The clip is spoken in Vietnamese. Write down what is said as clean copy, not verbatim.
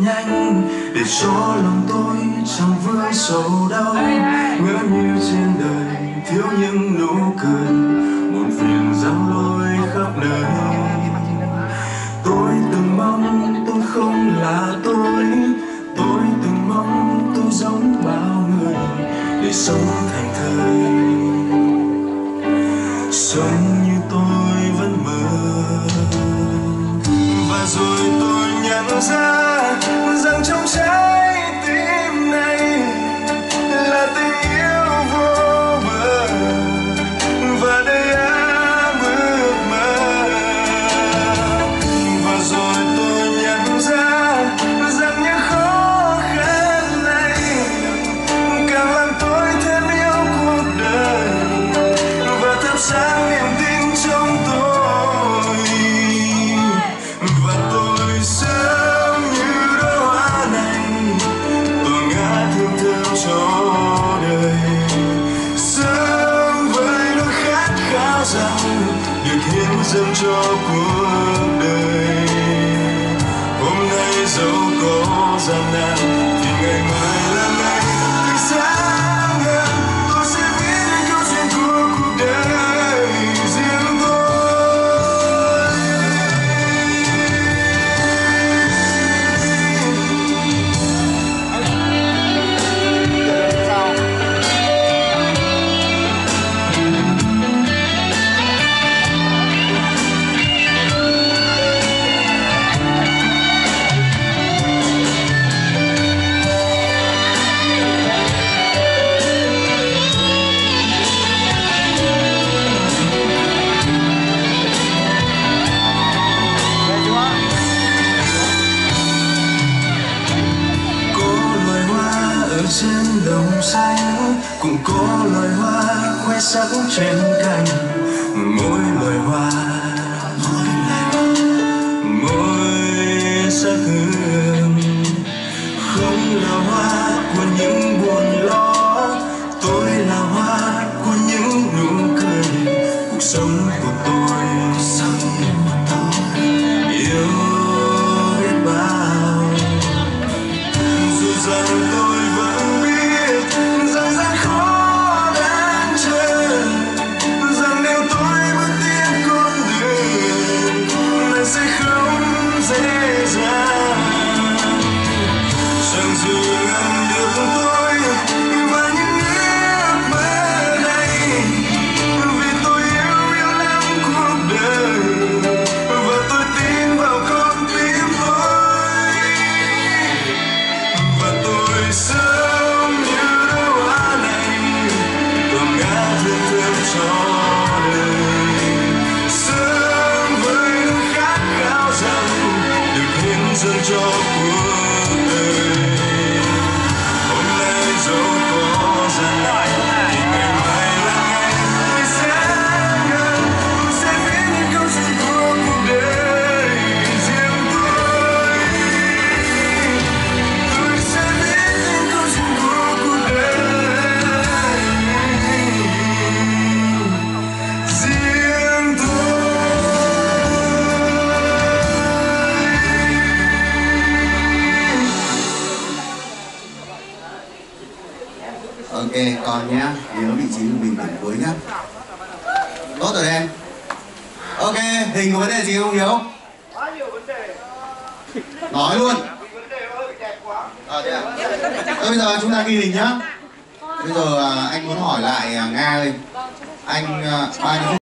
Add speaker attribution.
Speaker 1: nhanh để cho lòng tôi chẳng vương sầu đau. Ngỡ như trên đời thiếu những nụ cười, buồn phiền giăng lối khắp nơi. Tôi từng mong tôi không là tôi từng mong tôi giống bao người để sống thành thơi, sống như tôi vẫn mơ. Và rồi tôi nhận ra rằng trong trái tim này là tình yêu vô bờ, và đây ám ước mơ. Và rồi tôi nhận ra rằng những khó khăn này càng làm tôi thêm yêu cuộc đời và thắp sáng niềm tin trong tôi. Và tôi sống như đóa hoa này, tôi ngã thương theo cho đời, sống với nỗi khát khao rằng được hiến dâng cho cuộc đời. Hôm nay dẫu có gian nan thì ngày mai là ngày tươi sáng hơn. Tôi sẽ viết nên câu chuyện của cuộc đời riêng tôi. Trên đồng xanh cũng có loài hoa khoe sắc trên cành, mỗi loài hoa mỗi sắc hương. Không là hoa của những buồn lo, tôi là hoa của những nụ cười. Cuộc sống của tôi yêu biết bao, dù rằng tôi vẫn biết rằng gian khó đáng chờ, rằng nếu tôi bước tiếp con đường này sẽ không dễ dàng. Rằng dù ngăn được tôi và những ước mơ này, vì tôi yêu lắm cuộc đời và tôi tin vào con tim tôi. Và tôi sống như đóa hoa này, tôi ngã thương thương cho đời, sống với nỗi khát khao rằng được hiến dâng cho cuộc đời. Hôm nay dẫu có gian nan thì ngày mai là ngày tươi sáng hơn. Tôi sẽ viết những câu chuyện của cuộc đời riêng tôi. Tôi sẽ viết những câu chuyện của cuộc đời riêng tôi.
Speaker 2: Ok, còn nhá, nhớ vị trí của mình điểm cuối nhá. Tốt rồi em. Ok, hình có vấn đề gì không Hiếu?
Speaker 3: Quá nhiều vấn đề.
Speaker 2: Nói luôn.
Speaker 3: Vấn đề hơi bị đẹp quá.
Speaker 2: Thế à? Thôi bây giờ chúng ta ghi hình nhá. Bây giờ anh muốn hỏi lại Nga đây. Anh bao nhiêu